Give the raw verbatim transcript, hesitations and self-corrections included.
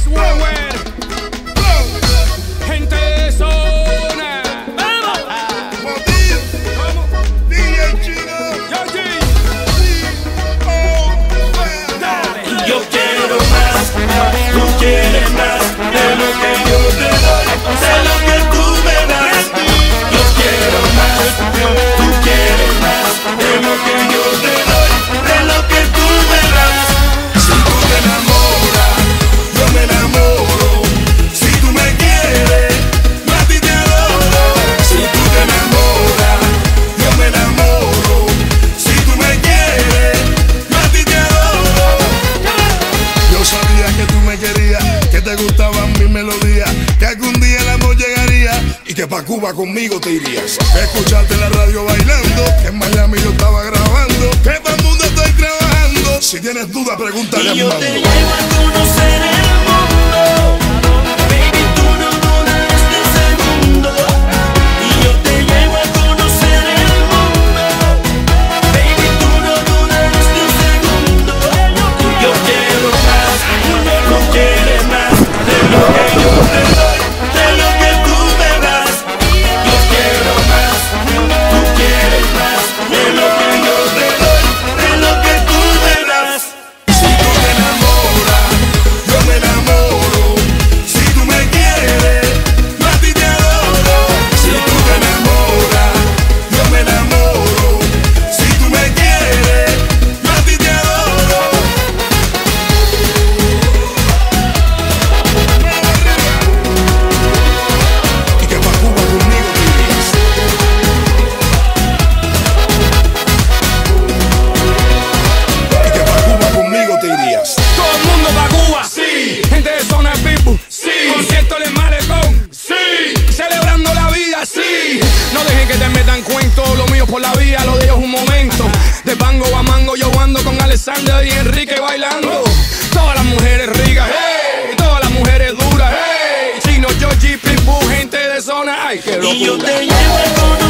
Alex Weber, gente de zona. ¡Vamos! ¿Cómo? D J Chino. Yogi. Yo quiero más, tú quieres más de lo que yo te doy, sé lo que tú me das. Yo quiero más, tú quieres más de lo que yo te doy, de lo que tú me das. Si tú te enamoras, yo me enamoro. Si tú me quieres, yo a ti te adoro. Si tú te enamoras, yo me enamoro. Si tú me quieres, yo a ti te adoro. Yo sabía que tú me querías, que te gustaban mis melodías, que algún día el amor llegaría y que pa' Cuba conmigo te irías. Escucharte en la radio bailando, que en Miami yo estaba grabando, que para el mundo estoy trabajando. Si tienes dudas, pregúntale a Y mi yo mamá. te llevo a conocer el mundo. Baby, tú no dudas este segundo. Y yo te llevo a conocer el mundo. Baby, tú no dudas este segundo. Yo quiero más, tú quieres más de lo que yo te doy, de lo que tú me das. Yo quiero más, tú quieres más de lo que yo te doy, de lo que tú me das. Si tú te enamoras, yo me enamoro. Si tú me quieres, yo a ti te adoro. Si tú te enamoras, yo me enamoro. Si tú me quieres, yo a ti te adoro. Y que pa' Cuba conmigo te irías. Y que pa' Cuba conmigo te irías. Todo el mundo pa' Cuba, sí. Gente de zona people, sí. Concierto en el malecón, sí. Celebrando la vida, sí. No dejen que te metan cuento, lo mío por la vía, lo de ellos un momento. De pango a mango yo ando con Alexander y Enrique bailando. Todas las mujeres ricas, hey. Todas las mujeres duras, hey. Chino, Georgie, Pitbull, gente de zona, ay, qué Y yo locura. te llevo a conocer